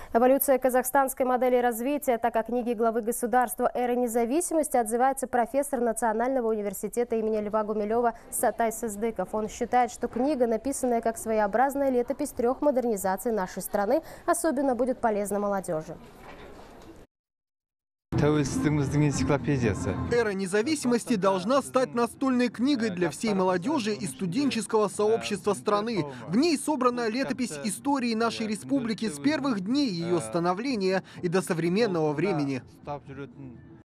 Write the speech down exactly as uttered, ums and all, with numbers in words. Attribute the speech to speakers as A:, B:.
A: Эволюция казахстанской модели развития, так как книги главы государства «Эра независимости» отзывается профессор Национального университета имени Льва Гумилева Сатай Сыздыков. Он считает, что книга, написанная как своеобразная летопись трех модернизаций нашей страны, особенно будет полезна молодежи.
B: «Эра независимости» должна стать настольной книгой для всей молодежи и студенческого сообщества страны. В ней собрана летопись истории нашей республики с первых дней ее становления и до современного времени.